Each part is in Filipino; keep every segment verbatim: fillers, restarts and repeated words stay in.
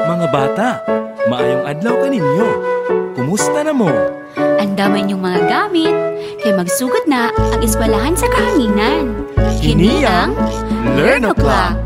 Mga bata, maayong adlaw kaninyo. Kumusta na mo? Andaman yung mga gamit, kay magsugod na ang eskwelahan sa kahanginan. Kini ang Learn O'Clock.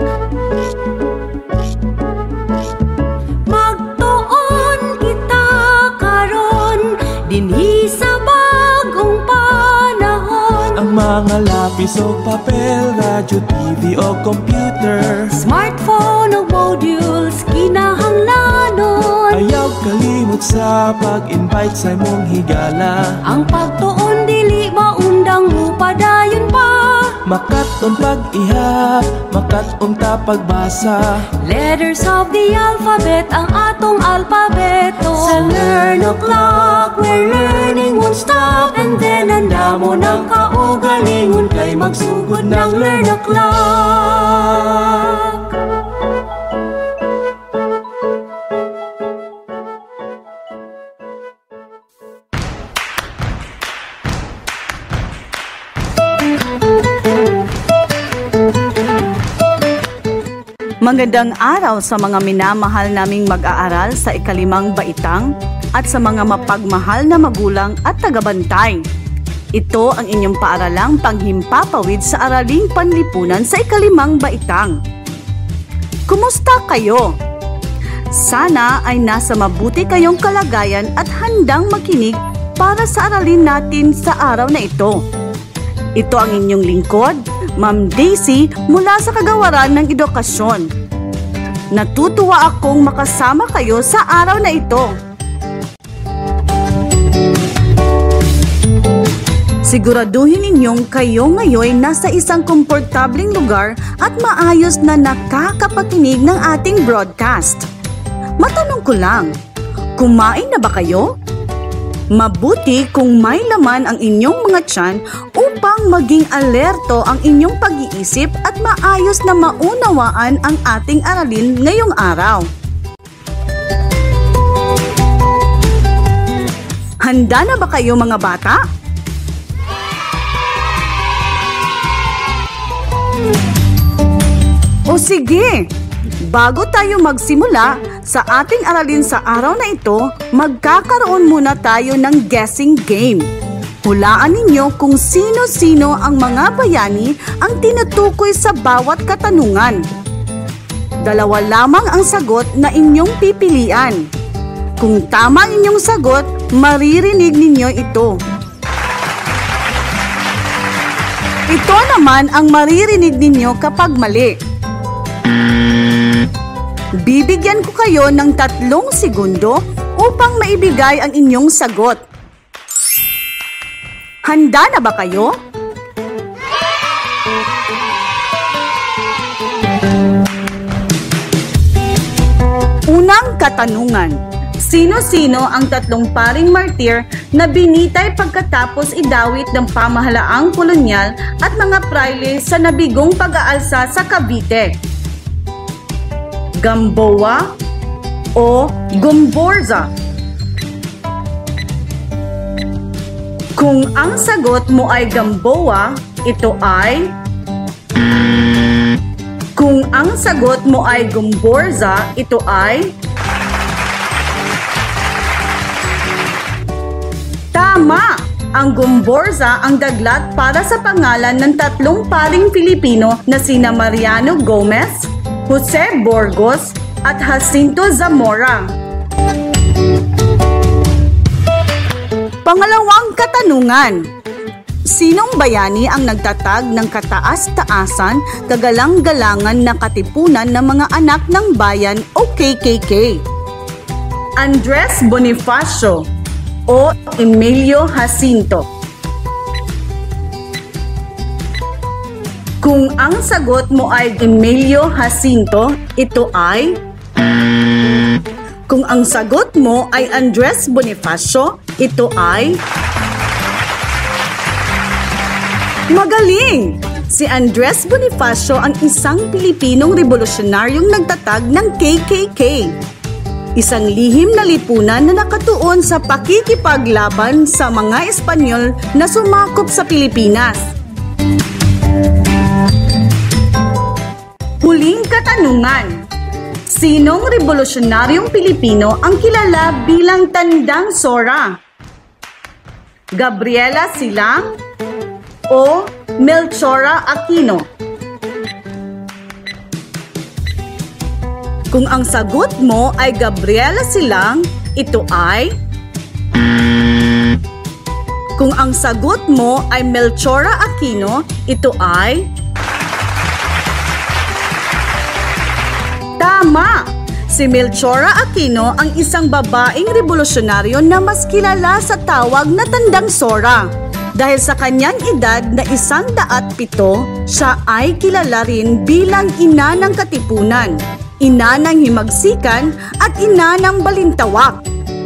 Magtuon kita karon dinhi sa bagong panahon. Ang mga lapis o papel, radyo, T V o computer, Smartphone o modules kinahanglanon. ayaw kalimot sa pag-invite sa imong higala. Ang pagtuon dili maundang upadayon pa. Makaton pag-ihap, makaton ta pagbasa. Letters of the alphabet ang atong alpabeto. Sa Learn O'Clock, where learning won't stop. And then andamo ng kaugalingon kay magsugod ng Learn O'Clock. Magandang araw sa mga minamahal naming mag-aaral sa ikalimang baitang at sa mga mapagmahal na magulang at tagabantay. Ito ang inyong paaralang panghimpapawid sa araling panlipunan sa ikalimang baitang. Kumusta kayo? Sana ay nasa mabuti kayong kalagayan at handang makinig para sa aralin natin sa araw na ito. Ito ang inyong lingkod, Ma'am Daisy mula sa Kagawaran ng Edukasyon. Natutuwa akong makasama kayo sa araw na ito. Siguraduhin ninyong kayo ngayon nasa isang komportabling lugar at maayos na nakakapakinig ng ating broadcast. Matanong ko lang, kumain na ba kayo? Mabuti kung may laman ang inyong mga tiyan upang maging alerto ang inyong pag-iisip at maayos na maunawaan ang ating aralin ngayong araw. Handa na ba kayo mga bata? O sige, bago tayo magsimula sa ating aralin sa araw na ito, magkakaroon muna tayo ng guessing game. Hulaan ninyo kung sino-sino ang mga bayani ang tinutukoy sa bawat katanungan. Dalawa lamang ang sagot na inyong pipilian. Kung tama ang inyong sagot, maririnig ninyo ito. Ito naman ang maririnig ninyo kapag mali. Bibigyan ko kayo ng tatlong segundo upang maibigay ang inyong sagot. Handa na ba kayo? Unang katanungan. Sino-sino ang tatlong paring martir na binitay pagkatapos idawit ng pamahalaang kolonyal at mga praile sa nabigong pag-aalsa sa Cavite? Gamboa o Gomborza? Kung ang sagot mo ay Gamboa, ito ay... Kung ang sagot mo ay Gomborza, ito ay... Tama! Ang Gomborza ang daglat para sa pangalan ng tatlong paring Pilipino na sina Mariano Gomez, Jose Burgos at Jacinto Zamora. Pangalawang katanungan. Sinong bayani ang nagtatag ng kataas-taasan, kagalang-galangan na katipunan ng mga anak ng bayan o K K K? Andres Bonifacio o Emilio Jacinto? Kung ang sagot mo ay Emilio Jacinto, ito ay... Kung ang sagot mo ay Andres Bonifacio, ito ay... Magaling! Si Andres Bonifacio ang isang Pilipinong revolusyonaryong nagtatag ng K K K. Isang lihim na lipunan na nakatuon sa pakikipaglaban sa mga Espanyol na sumakop sa Pilipinas. Huling katanungan. Sinong revolusyonaryong Pilipino ang kilala bilang Tandang Sora? Gabriela Silang o Melchora Aquino? Kung ang sagot mo ay Gabriela Silang, ito ay... Kung ang sagot mo ay Melchora Aquino, ito ay... Tama! Si Melchora Aquino ang isang babaeng revolusyonaryo na mas kilala sa tawag na Tandang Sora. Dahil sa kanyang edad na isang daat pito, siya ay kilala rin bilang ina ng katipunan, ina ng himagsikan at ina ng balintawak.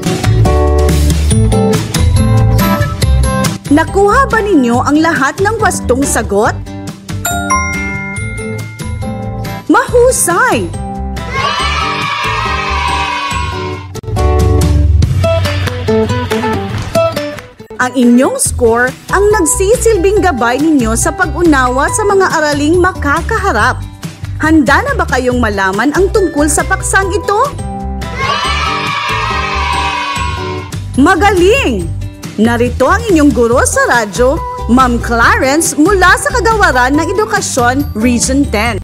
Nakuha ba ninyo ang lahat ng wastong sagot? Mahusay! Ang inyong score ang nagsisilbing gabay ninyo sa pag-unawa sa mga araling makakaharap. Handa na ba kayong malaman ang tungkol sa paksang ito? Magaling! Narito ang inyong guro sa radyo, Ma'am Clarence mula sa Kagawaran ng Edukasyon, Region ten.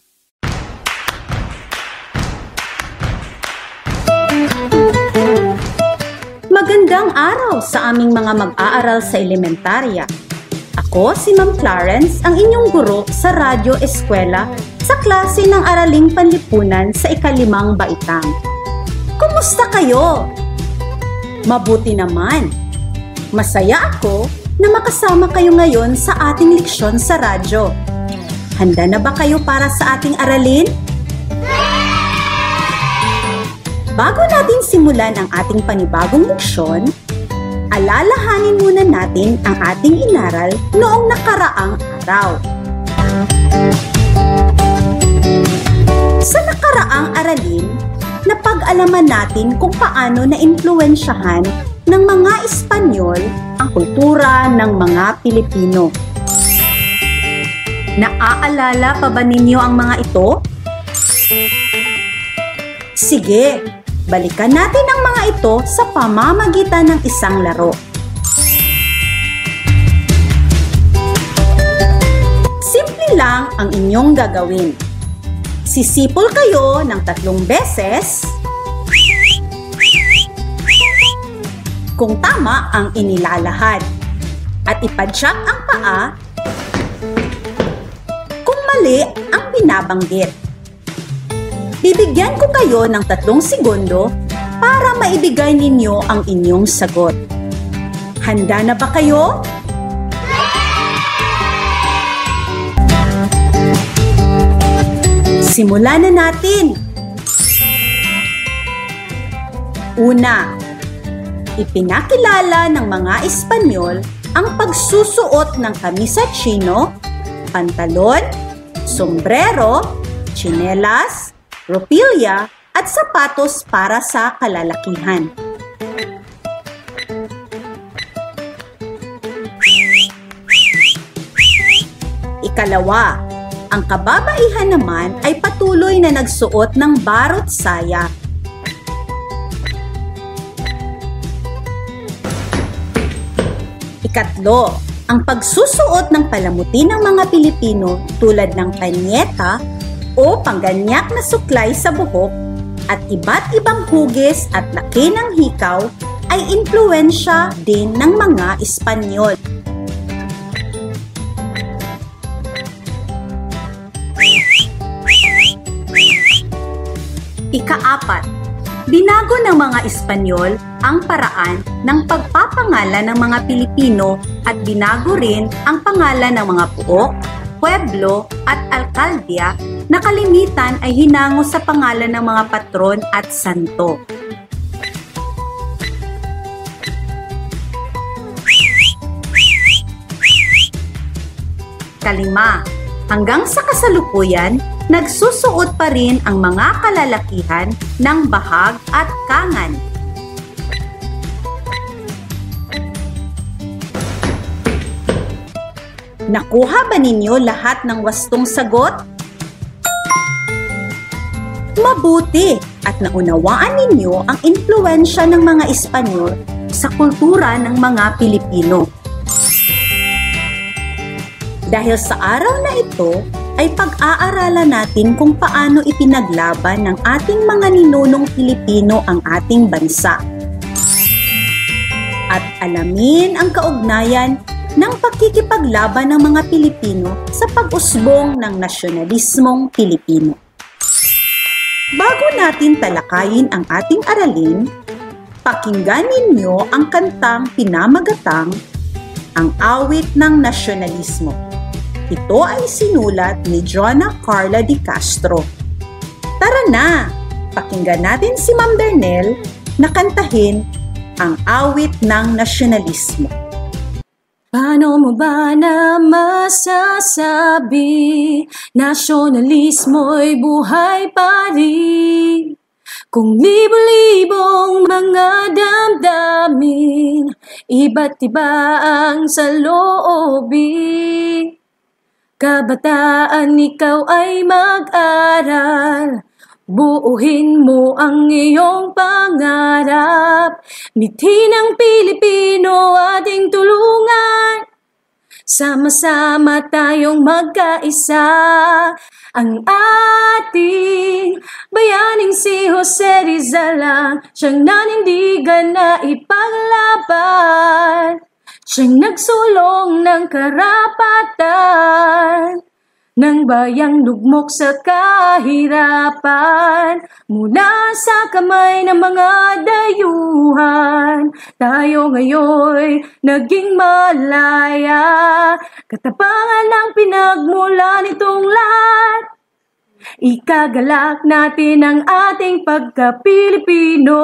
Magandang araw sa aming mga mag-aaral sa elementarya. Ako si Ma'am Clarence, ang inyong guro sa Radyo Eskwela sa klase ng Araling Panlipunan sa ikalimang baitang. Kumusta kayo? Mabuti naman. Masaya ako na makasama kayo ngayon sa ating leksyon sa radyo. Handa na ba kayo para sa ating aralin? Bago natin simulan ang ating panibagong leksyon, alalahanin muna natin ang ating inaral noong nakaraang araw. Sa nakaraang aralin, napag-alaman natin kung paano na-impluwensyahan ng mga Espanyol ang kultura ng mga Pilipino. Naaalala pa ba ninyo ang mga ito? Sige, balikan natin ang mga ito sa pamamagitan ng isang laro. Simple lang ang inyong gagawin. Sisipol kayo ng tatlong beses kung tama ang inilalahad at ipadyak ang paa kung mali ang binabanggit. Bibigyan ko kayo ng tatlong segundo para maibigay ninyo ang inyong sagot. Handa na ba kayo? Simulan na natin! Una, ipinakilala ng mga Espanyol ang pagsusuot ng kamisa chino, pantalon, sombrero, tsinelas, ropilya at sapatos para sa kalalakihan. Ikalawa, ang kababaihan naman ay patuloy na nagsuot ng barot saya. Ikatlo, ang pagsusuot ng palamuti ng mga Pilipino tulad ng panyeta o pangganyak na suklay sa buhok at iba't ibang hugis at laki ng hikaw ay impluwensya din ng mga Espanyol. Ikaapat, binago ng mga Espanyol ang paraan ng pagpapangalan ng mga Pilipino at binago rin ang pangalan ng mga puok, pueblo at alkaldia na kalimitan ay hinango sa pangalan ng mga patron at santo. Kalima, hanggang sa kasalukuyan, nagsusuot pa rin ang mga kalalakihan ng bahag at kangan. Nakuha ba ninyo lahat ng wastong sagot? Mabuti! at naunawaan ninyo ang impluwensya ng mga Espanyol sa kultura ng mga Pilipino. Dahil sa araw na ito, ay pag-aaralan natin kung paano ipinaglaban ng ating mga ninunong Pilipino ang ating bansa. At alamin ang kaugnayan ng pakikipaglaban ng mga Pilipino sa pag-usbong ng nasyonalismong Pilipino. Bago natin talakayin ang ating aralin, pakinggan ninyo ang kantang pinamagatang Ang Awit ng Nasyonalismo. Ito ay sinulat ni Joanna Carla de Castro. Tara na! Pakinggan natin si Ma'am Darnel na kantahin ang Awit ng Nasyonalismo. Paano mo ba na masasabi nasyonalismo'y buhay pa rin? Kung libo-libong mga damdamin, iba't iba ang saloobin. Kabataan, ikaw ay mag-aral, buuhin mo ang iyong pangarap. Mithin ang Pilipino ating tulungan, sama-sama tayong magkaisa. Ang ating bayaning si Jose Rizal, siyang nanindigan na ipaglaban, siyang nagsulong ng karapatan ng bayang lugmok sa kahirapan. Mula sa kamay ng mga dayuhan, tayo ngayon naging malaya. Katapangan ang pinagmula nitong lahat, ikagalak natin ang ating pagka-Pilipino.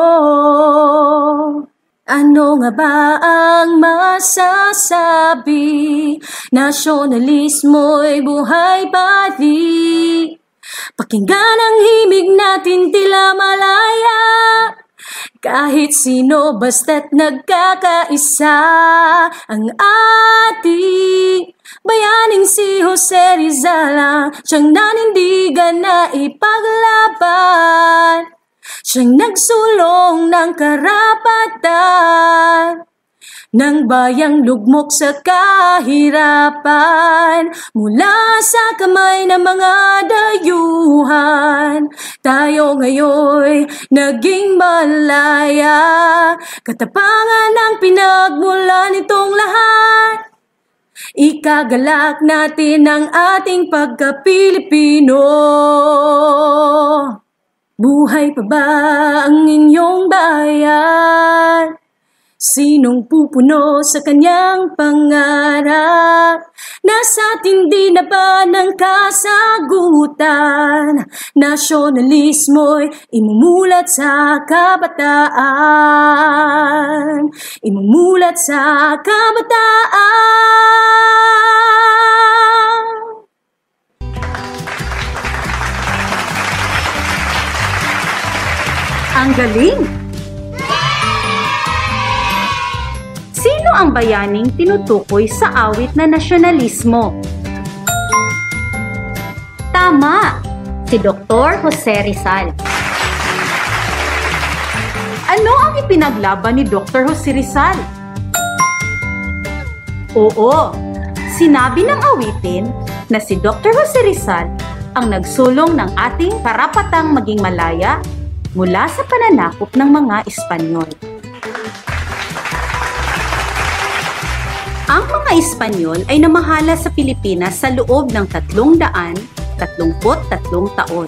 Ano nga ba ang masasabi? Nasyonalismo'y buhay pa rin. Pakinggan ang himig natin tila malaya. Kahit sino basta't nagkakaisa. Ang ating bayaning si Jose Rizal, siyang nanindigan na ipaglaban, siyang nagsulong ng karapatan ng bayang lugmok sa kahirapan. Mula sa kamay ng mga dayuhan, tayo ngayon naging malaya. Katapangan ang pinagmula nitong lahat, ikagalak natin ang ating pagka-Pilipino. Buhay pa ba ang inyong bayan? Sinong pupuno sa kanyang pangarap? Nasa tindi na ba ng kasagutan? Nasyonalismo'y imumulat sa kabataan, imumulat sa kabataan. Ang galing! Sino ang bayaning tinutukoy sa awit na nasyonalismo? Tama! Si Doktor Jose Rizal. Ano ang ipinaglaban ni Doktor Jose Rizal? Oo, sinabi ng awitin na si Doktor Jose Rizal ang nagsulong ng ating karapatang maging malaya mula sa pananakop ng mga Espanyol. Ang mga Espanyol ay namahala sa Pilipinas sa loob ng tatlong daan, tatlumput tatlong taon.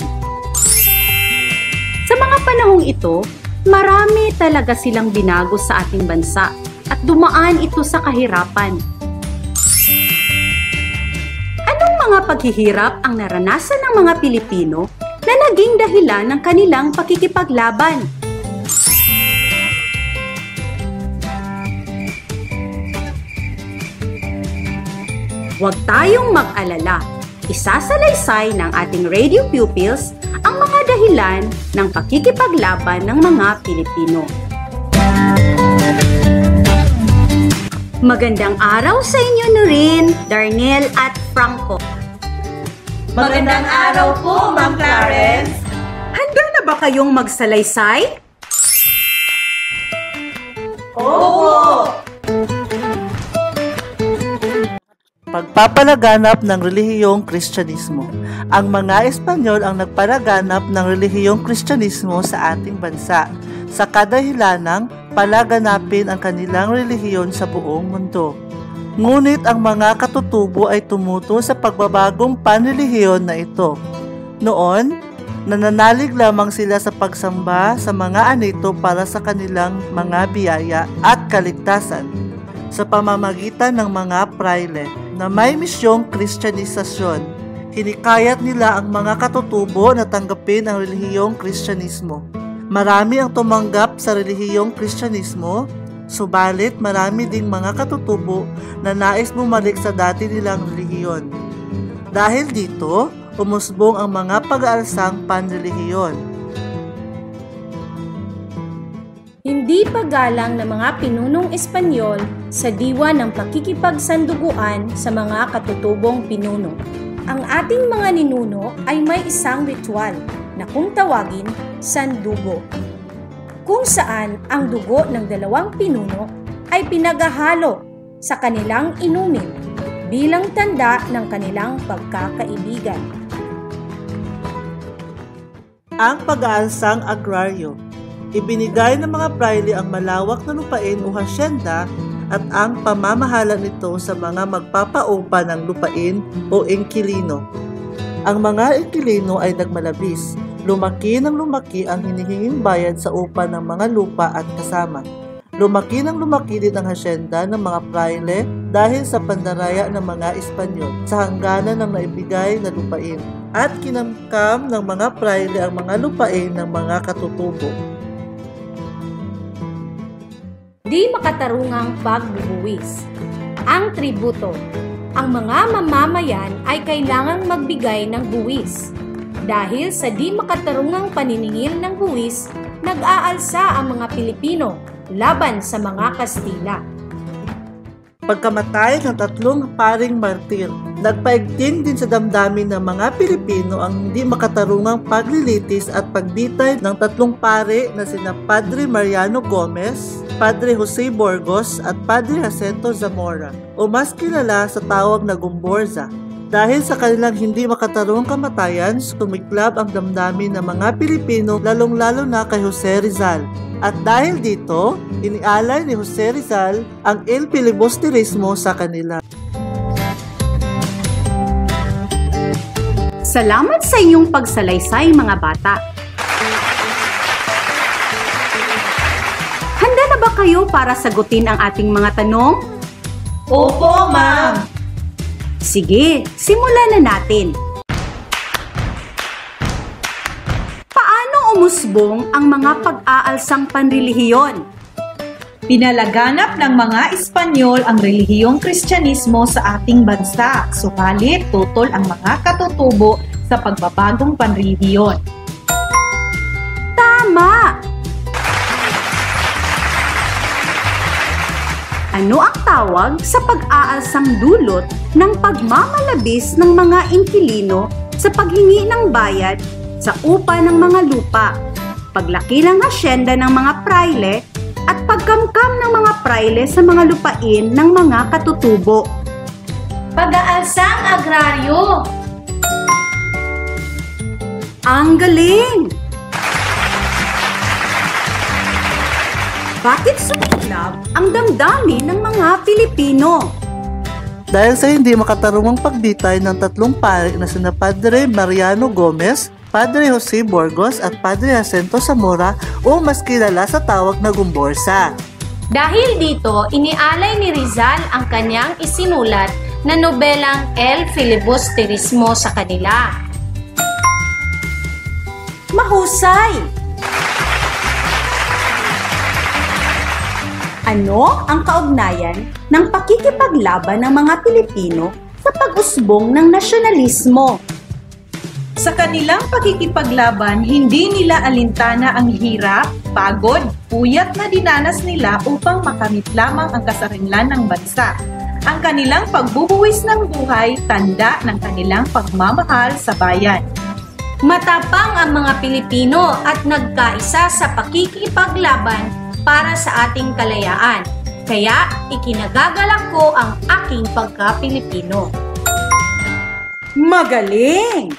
Sa mga panahong ito, marami talaga silang binago sa ating bansa at dumaan ito sa kahirapan. Anong mga paghihirap ang naranasan ng mga Pilipino na naging dahilan ng kanilang pakikipaglaban? Huwag tayong mag-alala. Isasalaysay ng ating radio pupils ang mga dahilan ng pakikipaglaban ng mga Pilipino. Magandang araw sa inyo, Noreen, Darnel at Franco. Magandang araw po, Ma'am Clarence. Handa na ba kayong magsalaysay? Opo! Pagpapalaganap ng relihiyong Kristyanismo. Ang mga Espanyol ang nagpalaganap ng relihiyong Kristyanismo sa ating bansa sa kadahilanang palaganapin ang kanilang relihiyon sa buong mundo. Ngunit ang mga katutubo ay tumuto sa pagbabagong panrelihiyon na ito. Noon, nananalig lamang sila sa pagsamba sa mga anito para sa kanilang mga biyaya at kaligtasan sa pamamagitan ng mga praile na may misyong Kristyanisasyon. Hinikayat nila ang mga katutubo na tanggapin ang relihiyong Kristyanismo. Marami ang tumanggap sa relihiyong Kristyanismo, subalit marami ding mga katutubo na nais bumalik sa dati nilang relihiyon. Dahil dito, umusbong ang mga pag-aalsang panrelihiyon. Hindi pagalang ng mga pinunong Espanyol sa diwa ng pakikipagsanduguan sa mga katutubong pinuno. Ang ating mga ninuno ay may isang ritual na kung tawagin sandugo, kung saan ang dugo ng dalawang pinuno ay pinaghahalo sa kanilang inumin bilang tanda ng kanilang pagkakaibigan. Ang pag-aalsang agraryo. Ibinigay ng mga praile ang malawak na lupain o hasyenda at ang pamamahala nito sa mga magpapaupa ng lupain o inquilino. Ang mga inquilino ay nagmalabis. Lumaki ng lumaki ang hinihinging bayad sa upa ng mga lupa at kasama. Lumaki ng lumaki din ang hasyenda ng mga praile dahil sa pandaraya ng mga Espanyol sa hangganan ng naibigay na lupain at kinamkam ng mga praile ang mga lupain ng mga katutubo. Di makatarungang pagbubuwis. Ang tributo. Ang mga mamamayan ay kailangang magbigay ng buwis. Dahil sa di makatarungang paniningil ng buwis, nag-aalsa ang mga Pilipino laban sa mga Kastila. Pagkamatay ng tatlong paring martir, nagpaigting din sa damdamin ng mga Pilipino ang hindi makatarungang paglilitis at pagbitay ng tatlong pare na sina Padre Mariano Gomez, Padre Jose Burgos at Padre Jacinto Zamora, o mas kilala sa tawag na Gumborza. Dahil sa kanilang hindi makatarungang kamatayan, sumiklab ang damdamin ng mga Pilipino lalong-lalo na kay Jose Rizal. At dahil dito, inialay ni Jose Rizal ang il filibusterismo sa kanila. Salamat sa inyong pagsalaysay, mga bata. Handa na ba kayo para sagutin ang ating mga tanong? Opo, ma'am! Sige, simulan na natin. Paano umusbong ang mga pag-aalsang panrelihiyon? Pinalaganap ng mga Espanyol ang relihiyong Kristyanismo sa ating bansa, subalit tutol ang mga katutubo sa pagbabagong panrelihiyon. Tama! Ano ang tawag sa pag-aalsang dulot ng pagmamalabis ng mga inquilino sa paghingi ng bayad sa upa ng mga lupa, paglaki ng hasyenda ng mga praile, at pagkamkam ng mga praile sa mga lupain ng mga katutubo? Pag-aalsang agraryo! Ang galing! Bakit sumiklab ang damdamin ng mga Pilipino? Dahil sa hindi makatarungang pagbitay ng tatlong pare na sina Padre Mariano Gomez, Padre Jose Burgos at Padre Jacinto Zamora, o mas kilala sa tawag na Gumborza. Dahil dito, inialay ni Rizal ang kanyang isinulat na nobelang El Filibusterismo sa kanila. Mahusay! Ano ang kaugnayan ng pakikipaglaban ng mga Pilipino sa pag-usbong ng nasyonalismo? Sa kanilang pakikipaglaban, hindi nila alintana ang hirap, pagod, puyat na dinanas nila upang makamit lamang ang kasarinlan ng bansa. Ang kanilang pagbubuwis ng buhay, tanda ng kanilang pagmamahal sa bayan. Matapang ang mga Pilipino at nagkaisa sa pakikipaglaban para sa ating kalayaan. Kaya ikinagagalak ko ang aking pagka-Pilipino. Magaling!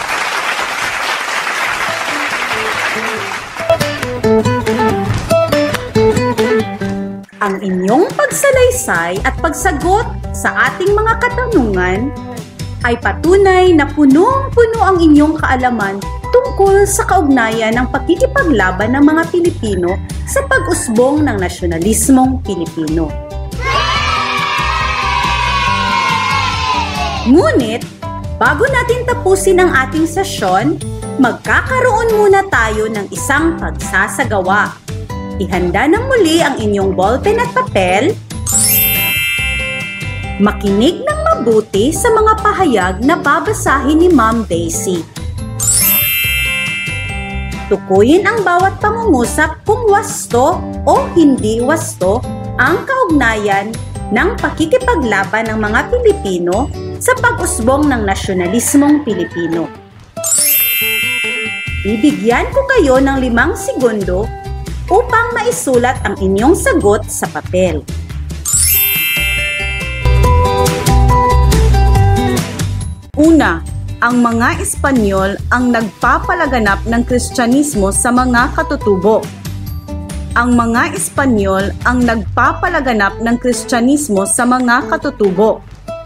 Ang inyong pagsalaysay at pagsagot sa ating mga katanungan ay patunay na punong-puno ang inyong kaalaman tungkol sa kaugnayan ng pakikipaglaban ng mga Pilipino sa pag-usbong ng nasyonalismong Pilipino. Ngunit, bago natin tapusin ang ating sesyon, magkakaroon muna tayo ng isang pagsasagawa. Ihanda ng muli ang inyong ballpen at papel. Makinig ng mabuti sa mga pahayag na babasahin ni Ma'am Daisy. Tukuyin ang bawat pangungusap kung wasto o hindi wasto ang kaugnayan ng pakikipaglaban ng mga Pilipino sa pag-usbong ng nasyonalismong Pilipino. Bibigyan ko kayo ng limang segundo upang maisulat ang inyong sagot sa papel. Una, ang mga Espanyol ang nagpapalaganap ng Kristyanismo sa mga katutubo. Ang mga Espanyol ang nagpapalaganap ng Kristyanismo sa mga katutubo.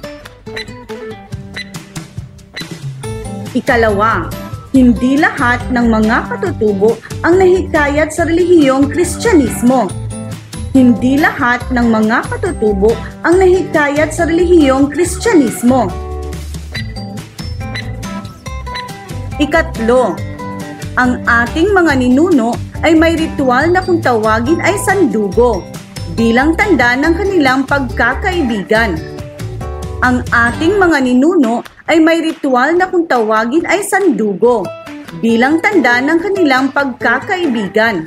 Ikalawa, hindi lahat ng mga katutubo ang nahikayat sa relihiyong Kristyanismo. Hindi lahat ng mga katutubo ang nahikayat sa relihiyong Kristyanismo. Ikatlo, ang ating mga ninuno ay may ritual na kung tawagin ay sandugo bilang tanda ng kanilang pagkakaibigan. Ang ating mga ninuno ay may ritual na kung tawagin ay sandugo bilang tanda ng kanilang pagkakaibigan.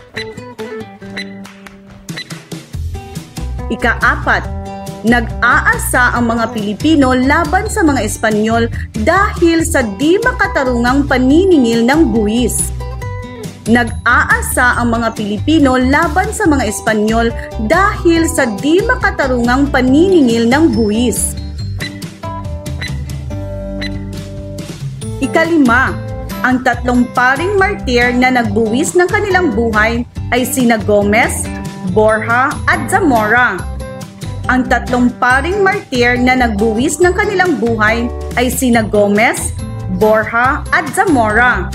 Ikaapat, nag-aasa ang mga Pilipino laban sa mga Espanyol dahil sa di makatarungang paniningil ng buwis. Nag-aasa ang mga Pilipino laban sa mga Espanyol dahil sa di makatarungang paniningil ng buwis. Ikalima, ang tatlong paring martir na nagbuwis ng kanilang buhay ay sina Gomez, Borja at Zamora. Ang tatlong paring martir na nagbuwis ng kanilang buhay ay sina Gomez, Borja at Zamora.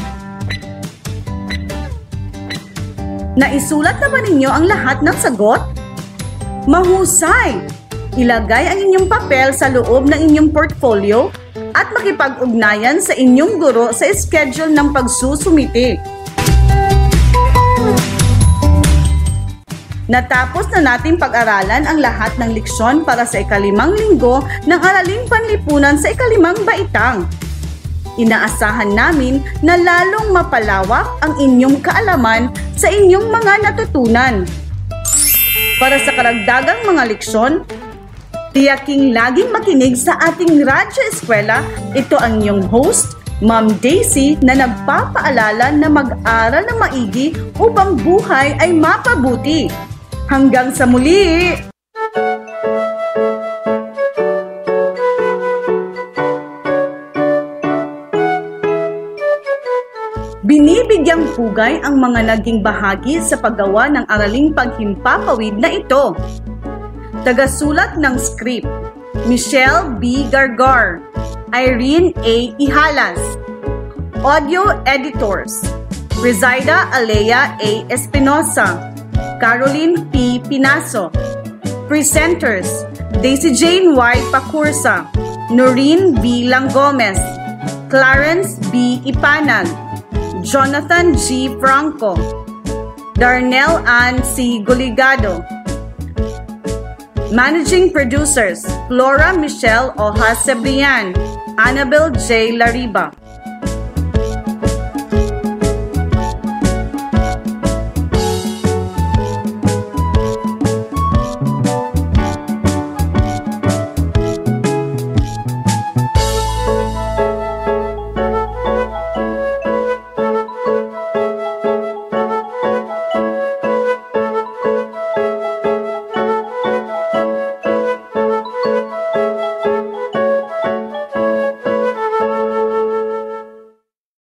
Naisulat na ba ninyo ang lahat ng sagot? Mahusay! Ilagay ang inyong papel sa loob ng inyong portfolio at makipag-ugnayan sa inyong guro sa schedule ng pagsusumite. Natapos na nating pag-aralan ang lahat ng leksyon para sa ikalimang linggo ng Araling Panlipunan sa ikalimang baitang. Inaasahan namin na lalong mapalawak ang inyong kaalaman sa inyong mga natutunan. Para sa karagdagang mga leksyon, tiyaking laging makinig sa ating Radyo Eskwela. Ito ang inyong host, Ma'am Daisy, na nagpapaalala na mag-aral na maigi upang buhay ay mapabuti. Hanggang sa muli! Binibigyang pugay ang mga naging bahagi sa paggawa ng araling paghimpapawid na ito. Tagasulat ng script, Michelle B. Gargar, Irene A. Ihalas. Audio editors, Rizaida Alea A. Espinosa, Caroline P. Pinaso. Presenters, Daisy Jane Y. Pacursa, Noreen B. Langomez, Clarence B. Ipanag, Jonathan G. Franco, Darnell Ann C. Guligado. Managing Producers, Flora Michelle Ojas Cebrian, Annabel J. Lariba.